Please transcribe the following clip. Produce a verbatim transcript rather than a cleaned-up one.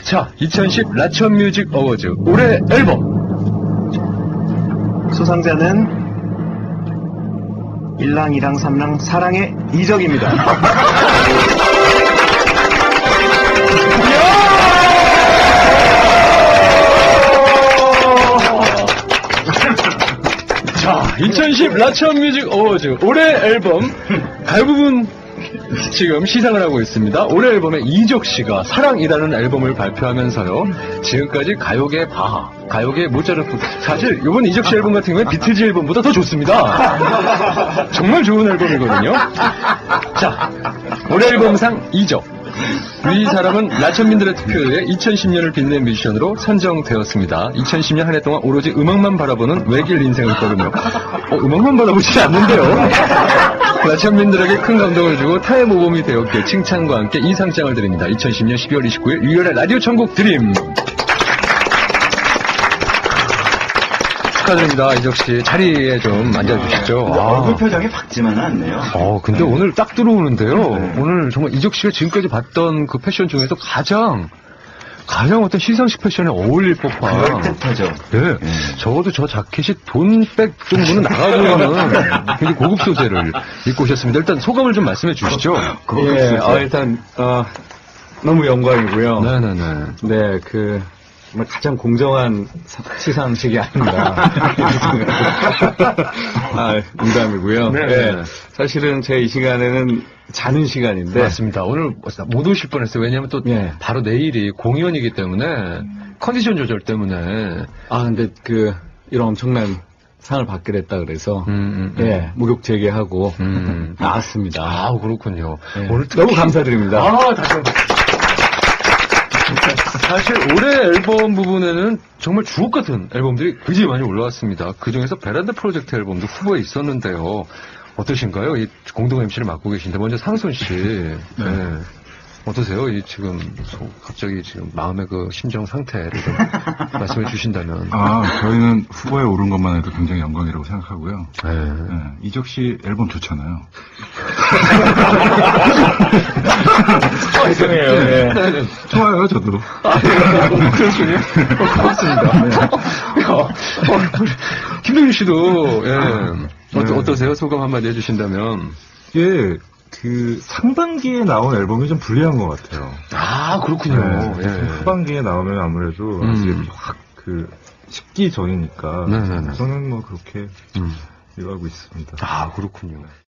자, 이천십 라천 뮤직 어워즈 올해 앨범 수상자는 일랑, 이랑, 삼랑, 사랑의 이적입니다. 자, 이천십 라천 뮤직 어워즈 올해 앨범 대부분 지금 시상을 하고 있습니다. 올해 앨범에 이적 씨가 사랑이라는 앨범을 발표하면서요, 지금까지 가요계 바하, 가요계 모차르트, 사실 이번 이적 씨 앨범 같은 경우에 비틀즈 앨범보다 더 좋습니다. 정말 좋은 앨범이거든요. 자, 올해 앨범상 이적. 이 사람은 라천민들의 투표에 이천십 년을 빛낸 뮤지션으로 선정되었습니다. 이천십 년 한 해 동안 오로지 음악만 바라보는 외길 인생을 걸으며, 어, 음악만 바라보지 않는데요. 라천민들에게 큰 감동을 주고 타의 모범이 되었기에 칭찬과 함께 이 상장을 드립니다. 이천십 년 십이월 이십구일 유열의 라디오 천국 드림. 축하드립니다. 이적씨 자리에 좀 앉아주시죠. 얼굴 표정이 밝지만은 않네요. 어, 근데 네. 오늘 딱 들어오는데요. 네. 오늘 정말 이적씨가 지금까지 봤던 그 패션 중에서 가장 가장 어떤 시상식 패션에 어울릴 법한. 그럴듯하죠. 네. 네. 적어도 저 자켓이 돈백 정도는 나가 보이는 굉장히 고급 소재를 입고 오셨습니다. 일단 소감을 좀 말씀해 주시죠. 예, 아, 일단, 어, 너무 영광이고요. 네네네. 네, 그, 정말 가장 공정한 시상식이 아닌가. 아, 농담이고요. 네. 네. 사실은 제 이 시간에는 자는 시간인데. 맞습니다. 오늘 못 오실 뻔했어요. 왜냐하면 또 네. 바로 내일이 공연이기 때문에 컨디션 조절 때문에. 아, 근데 그 이런 엄청난 상을 받게 됐다 그래서 음, 음, 음. 예, 목욕 재개하고 음. 나왔습니다. 아, 그렇군요. 네. 오늘 특히... 너무 감사드립니다. 아, 다시 한번. 사실 올해 앨범 부분에는 정말 주옥 같은 앨범들이 굉장히 많이 올라왔습니다. 그중에서 베란다 프로젝트 앨범도 후보에 있었는데요. 어떠신가요? 이 공동 엠씨를 맡고 계신데 먼저 상손 씨, 네. 네. 어떠세요? 이 지금 갑자기 지금 마음의 그 심정 상태를 좀 말씀해 주신다면. 아, 저희는 후보에 오른 것만 해도 굉장히 영광이라고 생각하고요. 네. 네. 이적 씨 앨범 좋잖아요. 아, 이상해요. 네. 네. 좋아요, 저도. 아, 네. 그렇군요. 어, 고맙습니다. 네. 어, 김동윤 씨도, 예. 네. 어떠, 어떠세요? 소감 한마디 해주신다면. 예. 그 상반기에 나온 앨범이 좀 불리한 것 같아요. 아, 그렇군요. 네, 예. 후반기에 나오면 아무래도 음. 확 그 식기 전이니까. 네네네. 저는 뭐 그렇게 음. 이해하고 있습니다. 아, 그렇군요.